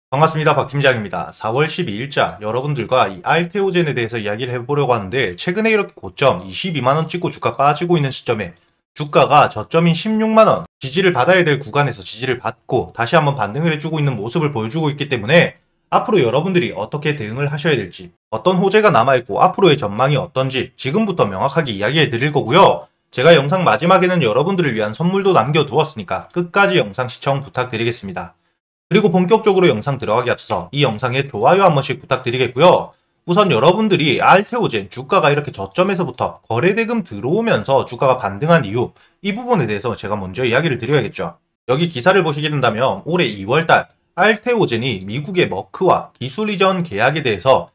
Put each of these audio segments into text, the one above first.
반갑습니다. 박 팀장입니다. 4월 12일자 여러분들과 이 알테오젠에 대해서 이야기를 해보려고 하는데, 최근에 이렇게 고점 22만원 찍고 주가 빠지고 있는 시점에 주가가 저점인 16만원 지지를 받아야 될 구간에서 지지를 받고 다시 한번 반등을 해주고 있는 모습을 보여주고 있기 때문에 앞으로 여러분들이 어떻게 대응을 하셔야 될지, 어떤 호재가 남아있고 앞으로의 전망이 어떤지 지금부터 명확하게 이야기해 드릴 거고요. 제가 영상 마지막에는 여러분들을 위한 선물도 남겨두었으니까 끝까지 영상 시청 부탁드리겠습니다. 그리고 본격적으로 영상 들어가기 앞서 이 영상에 좋아요 한 번씩 부탁드리겠고요. 우선 여러분들이 알테오젠 주가가 이렇게 저점에서부터 거래대금 들어오면서 주가가 반등한 이유, 이 부분에 대해서 제가 먼저 이야기를 드려야겠죠. 여기 기사를 보시게 된다면 올해 2월달 알테오젠이 미국의 머크와 기술 이전 계약에 대해서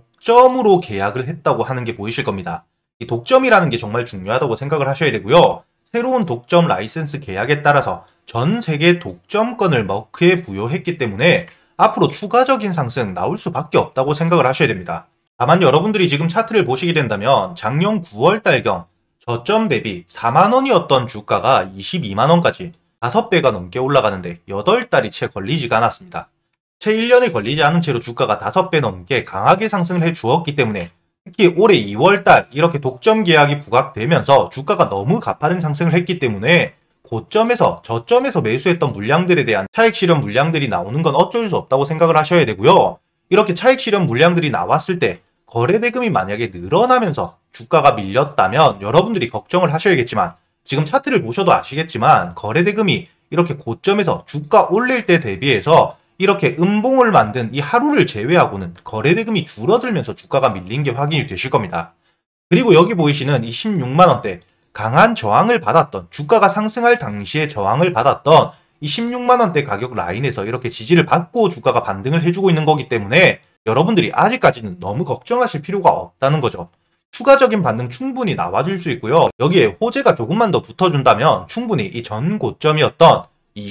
독점으로 계약을 했다고 하는 게 보이실 겁니다. 이 독점이라는 게 정말 중요하다고 생각을 하셔야 되고요. 새로운 독점 라이센스 계약에 따라서 전 세계 독점권을 머크에 부여했기 때문에 앞으로 추가적인 상승 나올 수밖에 없다고 생각을 하셔야 됩니다. 다만 여러분들이 지금 차트를 보시게 된다면 작년 9월달경 저점 대비 4만원이었던 주가가 22만원까지 5배가 넘게 올라가는데 8달이 채 걸리지가 않았습니다. 채 1년이 걸리지 않은 채로 주가가 5배 넘게 강하게 상승을 해 주었기 때문에 특히 올해 2월달 이렇게 독점 계약이 부각되면서 주가가 너무 가파른 상승을 했기 때문에 고점에서 저점에서 매수했던 물량들에 대한 차익 실현 물량들이 나오는 건 어쩔 수 없다고 생각을 하셔야 되고요. 이렇게 차익 실현 물량들이 나왔을 때 거래대금이 만약에 늘어나면서 주가가 밀렸다면 여러분들이 걱정을 하셔야겠지만, 지금 차트를 보셔도 아시겠지만 거래대금이 이렇게 고점에서 주가 올릴 때 대비해서 이렇게 음봉을 만든 이 하루를 제외하고는 거래대금이 줄어들면서 주가가 밀린 게 확인이 되실 겁니다. 그리고 여기 보이시는 이 16만원대 강한 저항을 받았던, 주가가 상승할 당시에 저항을 받았던 이 16만원대 가격 라인에서 이렇게 지지를 받고 주가가 반등을 해주고 있는 거기 때문에 여러분들이 아직까지는 너무 걱정하실 필요가 없다는 거죠. 추가적인 반등 충분히 나와줄 수 있고요. 여기에 호재가 조금만 더 붙어준다면 충분히 이 전 고점이었던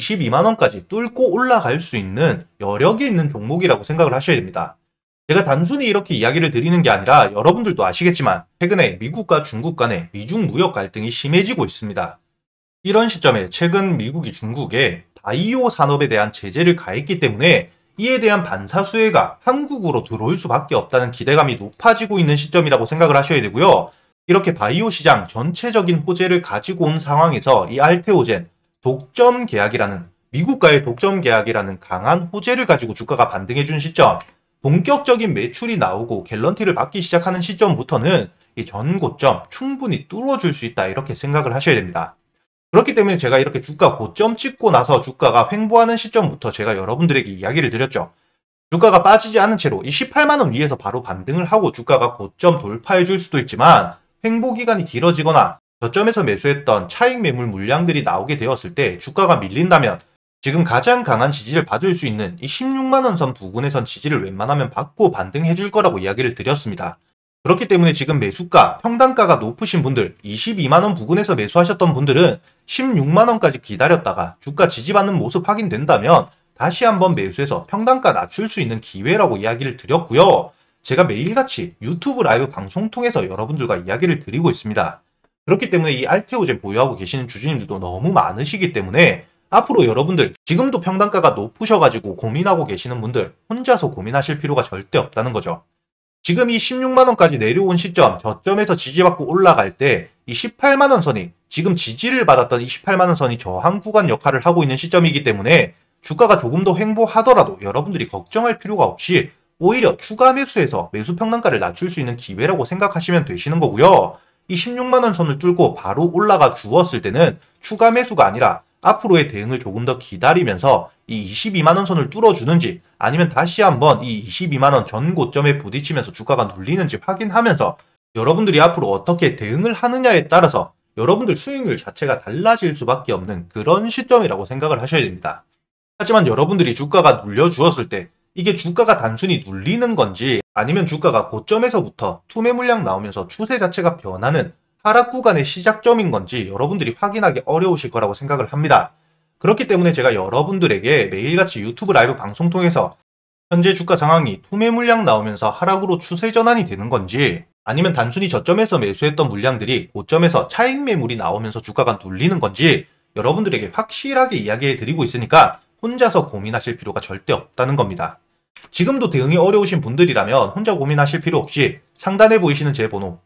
22만원까지 뚫고 올라갈 수 있는 여력이 있는 종목이라고 생각을 하셔야 됩니다. 제가 단순히 이렇게 이야기를 드리는 게 아니라 여러분들도 아시겠지만 최근에 미국과 중국 간의 미중 무역 갈등이 심해지고 있습니다. 이런 시점에 최근 미국이 중국에 바이오 산업에 대한 제재를 가했기 때문에 이에 대한 반사수혜가 한국으로 들어올 수밖에 없다는 기대감이 높아지고 있는 시점이라고 생각을 하셔야 되고요. 이렇게 바이오 시장 전체적인 호재를 가지고 온 상황에서 이 알테오젠 독점 계약이라는, 미국과의 독점 계약이라는 강한 호재를 가지고 주가가 반등해준 시점, 본격적인 매출이 나오고 갤런티를 받기 시작하는 시점부터는 이 전 고점 충분히 뚫어줄 수 있다, 이렇게 생각을 하셔야 됩니다. 그렇기 때문에 제가 이렇게 주가 고점 찍고 나서 주가가 횡보하는 시점부터 제가 여러분들에게 이야기를 드렸죠. 주가가 빠지지 않은 채로 이 18만원 위에서 바로 반등을 하고 주가가 고점 돌파해 줄 수도 있지만, 횡보 기간이 길어지거나 저점에서 매수했던 차익 매물 물량들이 나오게 되었을 때 주가가 밀린다면 지금 가장 강한 지지를 받을 수 있는 이 16만원 선 부근에선 지지를 웬만하면 받고 반등해 줄 거라고 이야기를 드렸습니다. 그렇기 때문에 지금 매수가, 평단가가 높으신 분들, 22만원 부근에서 매수하셨던 분들은 16만원까지 기다렸다가 주가 지지받는 모습 확인된다면 다시 한번 매수해서 평단가 낮출 수 있는 기회라고 이야기를 드렸고요. 제가 매일같이 유튜브 라이브 방송 통해서 여러분들과 이야기를 드리고 있습니다. 그렇기 때문에 이 알테오젠 보유하고 계시는 주주님들도 너무 많으시기 때문에 앞으로 여러분들 지금도 평단가가 높으셔가지고 고민하고 계시는 분들 혼자서 고민하실 필요가 절대 없다는 거죠. 지금 이 16만원까지 내려온 시점, 저점에서 지지받고 올라갈 때 이 18만원 선이, 지금 지지를 받았던 이 18만원 선이 저항 구간 역할을 하고 있는 시점이기 때문에 주가가 조금 더 횡보하더라도 여러분들이 걱정할 필요가 없이 오히려 추가 매수해서 매수 평단가를 낮출 수 있는 기회라고 생각하시면 되시는 거고요. 이 16만원 선을 뚫고 바로 올라가 주었을 때는 추가 매수가 아니라 앞으로의 대응을 조금 더 기다리면서 이 22만원 선을 뚫어주는지, 아니면 다시 한번 이 22만원 전 고점에 부딪히면서 주가가 눌리는지 확인하면서 여러분들이 앞으로 어떻게 대응을 하느냐에 따라서 여러분들 수익률 자체가 달라질 수밖에 없는 그런 시점이라고 생각을 하셔야 됩니다. 하지만 여러분들이 주가가 눌려주었을 때 이게 주가가 단순히 눌리는 건지, 아니면 주가가 고점에서부터 투매 물량 나오면서 추세 자체가 변하는 하락 구간의 시작점인 건지 여러분들이 확인하기 어려우실 거라고 생각을 합니다. 그렇기 때문에 제가 여러분들에게 매일같이 유튜브 라이브 방송 통해서 현재 주가 상황이 투매 물량 나오면서 하락으로 추세 전환이 되는 건지, 아니면 단순히 저점에서 매수했던 물량들이 고점에서 차익 매물이 나오면서 주가가 눌리는 건지 여러분들에게 확실하게 이야기해 드리고 있으니까 혼자서 고민하실 필요가 절대 없다는 겁니다. 지금도 대응이 어려우신 분들이라면 혼자 고민하실 필요 없이 상단에 보이시는 제 번호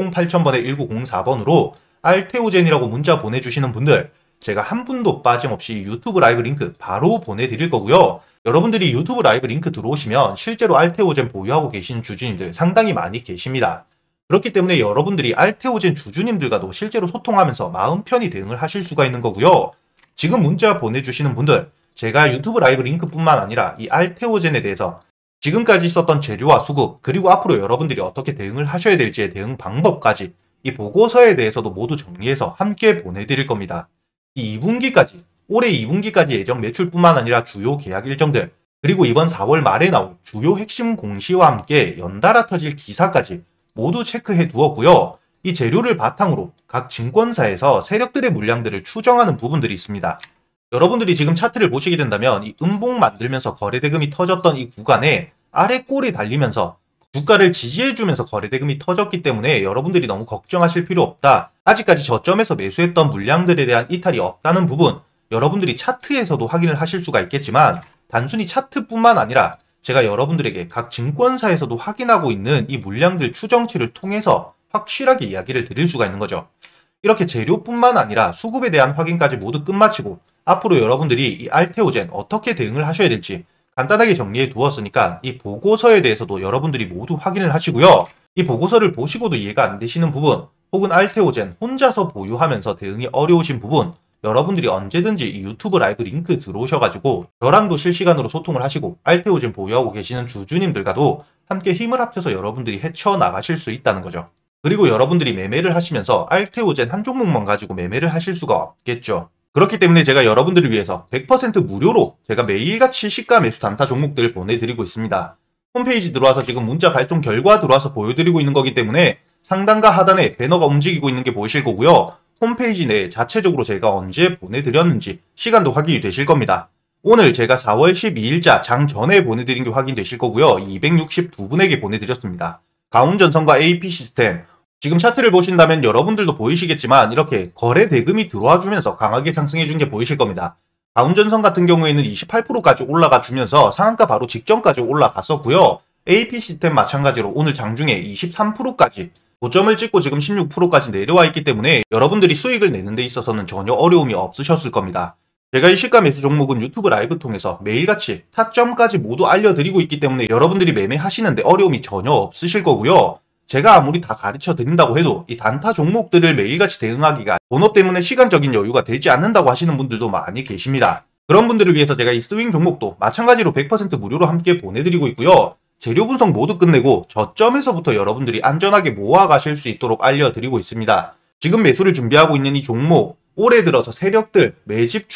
010-8000-1904번으로 알테오젠이라고 문자 보내주시는 분들, 제가 한 분도 빠짐없이 유튜브 라이브 링크 바로 보내드릴 거고요. 여러분들이 유튜브 라이브 링크 들어오시면 실제로 알테오젠 보유하고 계신 주주님들 상당히 많이 계십니다. 그렇기 때문에 여러분들이 알테오젠 주주님들과도 실제로 소통하면서 마음 편히 대응을 하실 수가 있는 거고요. 지금 문자 보내주시는 분들, 제가 유튜브 라이브 링크뿐만 아니라 이 알테오젠에 대해서 지금까지 있었던 재료와 수급, 그리고 앞으로 여러분들이 어떻게 대응을 하셔야 될지의 대응 방법까지 이 보고서에 대해서도 모두 정리해서 함께 보내드릴 겁니다. 이 2분기까지, 올해 2분기까지 예정 매출뿐만 아니라 주요 계약 일정들, 그리고 이번 4월 말에 나올 주요 핵심 공시와 함께 연달아 터질 기사까지 모두 체크해 두었고요. 이 재료를 바탕으로 각 증권사에서 세력들의 물량들을 추정하는 부분들이 있습니다. 여러분들이 지금 차트를 보시게 된다면 이 음봉 만들면서 거래대금이 터졌던 이 구간에 아래 꼴이 달리면서 주가를 지지해주면서 거래대금이 터졌기 때문에 여러분들이 너무 걱정하실 필요 없다. 아직까지 저점에서 매수했던 물량들에 대한 이탈이 없다는 부분, 여러분들이 차트에서도 확인을 하실 수가 있겠지만 단순히 차트뿐만 아니라 제가 여러분들에게 각 증권사에서도 확인하고 있는 이 물량들 추정치를 통해서 확실하게 이야기를 드릴 수가 있는 거죠. 이렇게 재료뿐만 아니라 수급에 대한 확인까지 모두 끝마치고 앞으로 여러분들이 이 알테오젠 어떻게 대응을 하셔야 될지 간단하게 정리해 두었으니까 이 보고서에 대해서도 여러분들이 모두 확인을 하시고요. 이 보고서를 보시고도 이해가 안 되시는 부분, 혹은 알테오젠 혼자서 보유하면서 대응이 어려우신 부분, 여러분들이 언제든지 이 유튜브 라이브 링크 들어오셔가지고 저랑도 실시간으로 소통을 하시고 알테오젠 보유하고 계시는 주주님들과도 함께 힘을 합쳐서 여러분들이 헤쳐나가실 수 있다는 거죠. 그리고 여러분들이 매매를 하시면서 알테오젠 한 종목만 가지고 매매를 하실 수가 없겠죠. 그렇기 때문에 제가 여러분들을 위해서 100% 무료로 제가 매일같이 시가 매수 단타 종목들을 보내드리고 있습니다. 홈페이지 들어와서 지금 문자 발송 결과 들어와서 보여드리고 있는 거기 때문에 상단과 하단에 배너가 움직이고 있는 게 보이실 거고요. 홈페이지 내에 자체적으로 제가 언제 보내드렸는지 시간도 확인이 되실 겁니다. 오늘 제가 4월 12일자 장 전에 보내드린 게 확인되실 거고요. 262분에게 보내드렸습니다. 가운전선과 AP 시스템, 지금 차트를 보신다면 여러분들도 보이시겠지만 이렇게 거래 대금이 들어와 주면서 강하게 상승해 준 게 보이실 겁니다. 가운전선 같은 경우에는 28%까지 올라가 주면서 상한가 바로 직전까지 올라갔었고요. AP 시스템 마찬가지로 오늘 장중에 23%까지 고점을 찍고 지금 16%까지 내려와 있기 때문에 여러분들이 수익을 내는 데 있어서는 전혀 어려움이 없으셨을 겁니다. 제가 이 시가 매수 종목은 유튜브 라이브 통해서 매일같이 타점까지 모두 알려드리고 있기 때문에 여러분들이 매매하시는데 어려움이 전혀 없으실 거고요. 제가 아무리 다 가르쳐 드린다고 해도 이 단타 종목들을 매일같이 대응하기가 번호 때문에 시간적인 여유가 되지 않는다고 하시는 분들도 많이 계십니다. 그런 분들을 위해서 제가 이 스윙 종목도 마찬가지로 100% 무료로 함께 보내드리고 있고요. 재료 분석 모두 끝내고 저점에서부터 여러분들이 안전하게 모아가실 수 있도록 알려드리고 있습니다. 지금 매수를 준비하고 있는 이 종목, 올해 들어서 세력들 매집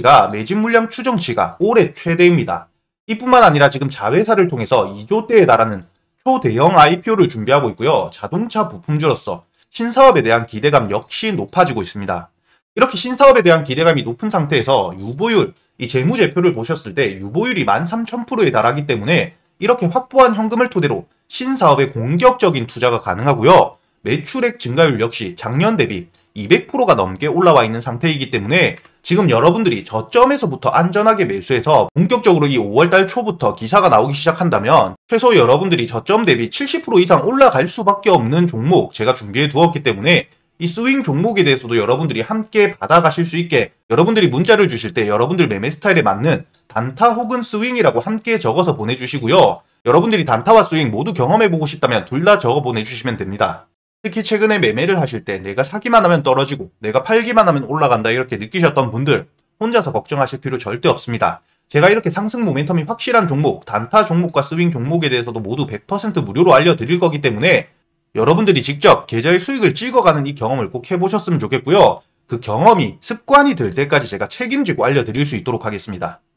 물량 추정치가 올해 최대입니다. 이뿐만 아니라 지금 자회사를 통해서 2조대에 달하는 초대형 IPO를 준비하고 있고요. 자동차 부품주로서 신사업에 대한 기대감 역시 높아지고 있습니다. 이렇게 신사업에 대한 기대감이 높은 상태에서 유보율, 이 재무제표를 보셨을 때 유보율이 13,000%에 달하기 때문에 이렇게 확보한 현금을 토대로 신사업에 공격적인 투자가 가능하고요. 매출액 증가율 역시 작년 대비 200%가 넘게 올라와 있는 상태이기 때문에 지금 여러분들이 저점에서부터 안전하게 매수해서 본격적으로 이 5월달 초부터 기사가 나오기 시작한다면 최소 여러분들이 저점 대비 70% 이상 올라갈 수밖에 없는 종목 제가 준비해 두었기 때문에 이 스윙 종목에 대해서도 여러분들이 함께 받아가실 수 있게 여러분들이 문자를 주실 때 여러분들 매매 스타일에 맞는 단타 혹은 스윙이라고 함께 적어서 보내주시고요. 여러분들이 단타와 스윙 모두 경험해보고 싶다면 둘 다 적어 보내주시면 됩니다. 특히 최근에 매매를 하실 때 내가 사기만 하면 떨어지고 내가 팔기만 하면 올라간다 이렇게 느끼셨던 분들 혼자서 걱정하실 필요 절대 없습니다. 제가 이렇게 상승 모멘텀이 확실한 종목, 단타 종목과 스윙 종목에 대해서도 모두 100% 무료로 알려드릴 거기 때문에 여러분들이 직접 계좌의 수익을 찍어가는 이 경험을 꼭 해보셨으면 좋겠고요. 그 경험이 습관이 될 때까지 제가 책임지고 알려드릴 수 있도록 하겠습니다.